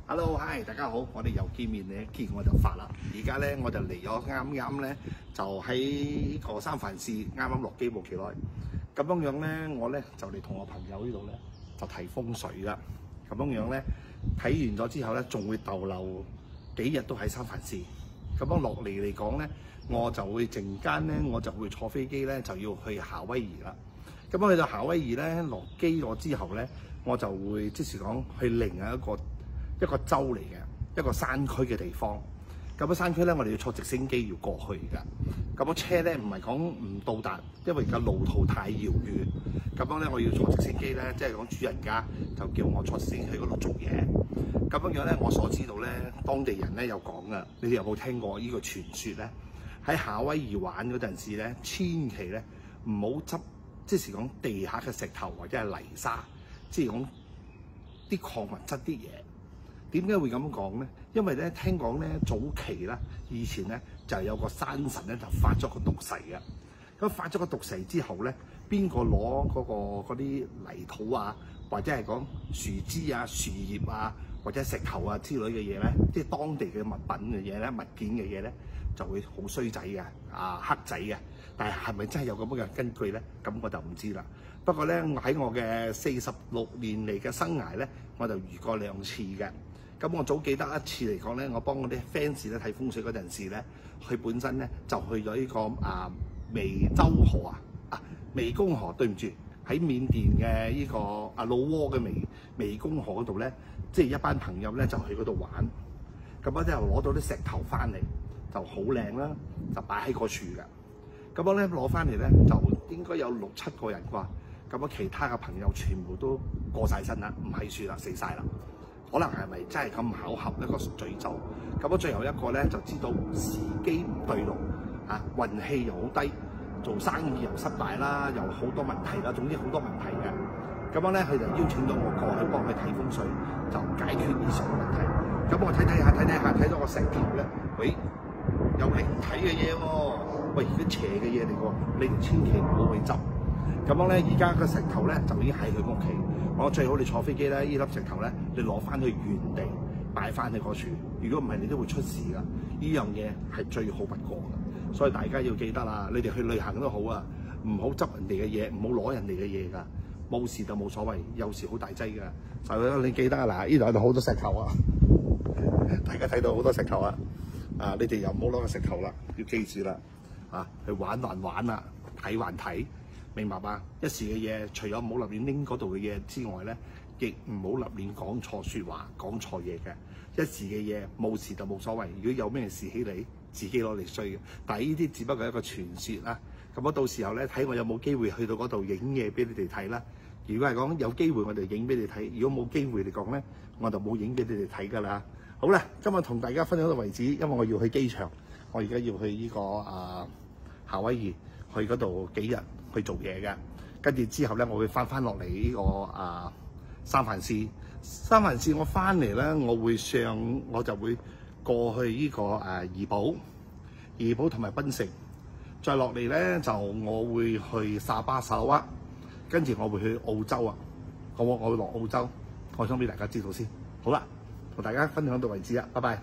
Hello， hi， 大家好，我哋又見面咧，見我就發啦。而家咧我就嚟咗啱咧，就喺呢個三藩市啱啱落機冇幾耐。咁樣樣咧，我咧就嚟同我朋友呢度咧就睇風水啦。咁樣樣咧睇完咗之後咧，仲會逗留幾日都喺三藩市。咁樣落嚟嚟講咧，我就會陣間咧，我就會坐飛機咧，就要去夏威夷啦。咁樣去到夏威夷咧，落機咗之後咧，我就會即時講去另一個州嚟嘅一個山區嘅地方。咁個山區咧，我哋要坐直升機要過去㗎。咁個車咧唔係講唔到達，因為而家路途太遙遠。咁樣咧，我要坐直升機咧，即係講主人家就叫我坐直升機去嗰度做嘢。咁樣樣咧，我所知道咧，當地人咧有講㗎，你哋有冇聽過呢個傳說咧？喺夏威夷玩嗰陣時咧，千祈咧唔好執，即係講地下嘅石頭或者係泥沙，即係講啲礦物質啲嘢。點解會咁講咧？因為咧聽講咧早期啦，以前咧就有個山神咧就發咗個毒誓嘅。咁發咗個毒誓之後咧，邊個攞嗰啲泥土啊，或者係講樹枝啊、樹葉啊，或者石頭啊之類嘅嘢咧，即係當地嘅物品嘅嘢咧、物件嘅嘢咧，就會好衰仔嘅黑仔嘅。但係係咪真係有咁樣嘅根據咧？咁我就唔知啦。不過咧，喺我嘅46年嚟嘅生涯咧，我就遇過2次嘅。咁我早記得一次嚟講咧，我幫我啲 fans 咧睇風水嗰陣時咧，佢本身咧就去咗呢個湄洲河湄公河，對唔住，喺緬甸嘅呢個老撾嘅湄公河嗰度咧，即係一班朋友咧就去嗰度玩。咁我之後攞到啲石頭翻嚟，就好靚啦，就擺喺個樹㗎。咁我咧攞翻嚟咧，就應該有6、7個人啩。咁啊，其他嘅朋友全部都過晒身啦，唔喺樹啦，死晒啦。可能係咪真係咁巧合一個詛咒？咁啊，最後一個咧就知道時機唔對路運氣又好低，做生意又失敗啦，又好多問題啦，總之好多問題嘅。咁樣咧，佢就邀請咗我過去幫佢睇風水，就解決以上嘅問題。咁我睇下，睇到個石頭咧，喂，有靈體嘅嘢喎，喂，啲邪嘅嘢嚟喎，你哋千祈唔好去執。咁樣咧，而家個石頭咧就已經喺佢屋企。我最好你坐飛機咧，呢粒石頭咧，你攞翻去原地擺翻喺個樹。如果唔係，你都會出事噶。呢樣嘢係最好不過噶，所以大家要記得啦。你哋去旅行都好啊，唔好執人哋嘅嘢，唔好攞人哋嘅嘢噶。冇事就冇所謂，有時好大劑噶。就你記得嗱，呢度有好多石頭啊，大家睇到好多石頭啊。你哋又唔好攞個石頭啦，要記住啦。去玩還玩啦，睇還睇。明白嘛？一時嘅嘢，除咗唔好立亂拎嗰度嘅嘢之外咧，亦唔好立亂講錯説話、講錯嘢嘅。一時嘅嘢冇事就冇所謂。如果有咩事起嚟，自己攞嚟衰嘅。但係呢啲只不過係一個傳說啦。咁我到時候咧睇我有冇機會去到嗰度影嘢俾你哋睇啦。如果係講有機會，我哋影俾你睇；如果冇機會嚟講咧，我就冇影俾你哋睇㗎啦。好啦，今日同大家分享到為止，因為我要去機場，我而家要去呢個夏威夷去嗰度幾日。去做嘢嘅，跟住之後咧，我會翻落嚟呢個三藩市。三藩市我翻嚟咧，我就會過去呢個怡保同埋檳城，再落嚟咧就我會去沙巴、沙拉，跟住我會去澳洲啊。我會落澳洲，我想俾大家知道先。好啦，同大家分享到為止啦，拜拜。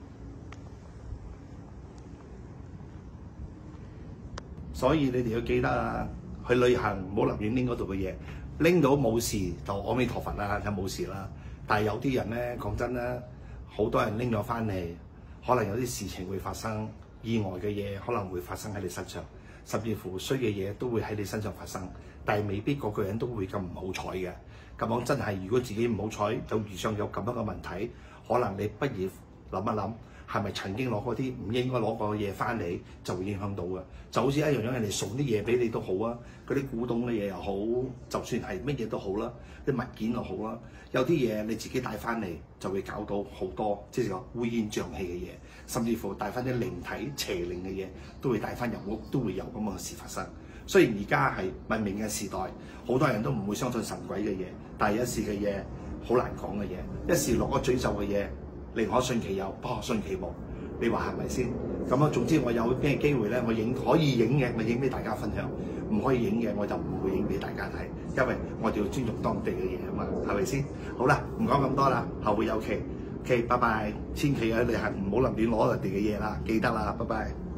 所以你哋要記得啊，去旅行唔好立亂拎嗰度嘅嘢，拎到冇事就阿彌陀佛啦，就冇事啦。但係有啲人咧，講真啦，好多人拎咗翻嚟，可能有啲事情會發生，意外嘅嘢可能會發生喺你身上，甚至乎衰嘅嘢都會喺你身上發生。但係未必個個人都會咁唔好彩嘅。咁講真係，如果自己唔好彩，就遇上有咁樣嘅問題，可能你不如諗一諗。係咪曾經攞嗰啲唔應該攞過嘅嘢翻嚟，就會影響到嘅？就好似一樣樣，人哋送啲嘢俾你都好啊，嗰啲古董嘅嘢又好，就算係乜嘢都好啦，啲物件又好啦，有啲嘢你自己帶翻嚟就會搞到好多，即係個烏煙瘴氣嘅嘢，甚至乎帶翻啲靈體邪靈嘅嘢，都會帶翻入屋，都會有咁嘅事發生。雖然而家係文明嘅時代，好多人都唔會相信神鬼嘅嘢，但係一時嘅嘢好難講嘅嘢，一時落咗詛咒嘅嘢。寧可信其有，不可信其無。你話係咪先？咁啊，總之我有咩機會咧，我可以影嘅，我影俾大家分享；唔可以影嘅，我就唔會影俾大家睇，因為我哋要尊重當地嘅嘢啊嘛，係咪先？好啦，唔講咁多啦，後會有期。 OK， 拜拜。千祈啊，你係唔好立亂攞人哋嘅嘢啦，記得啦，拜拜。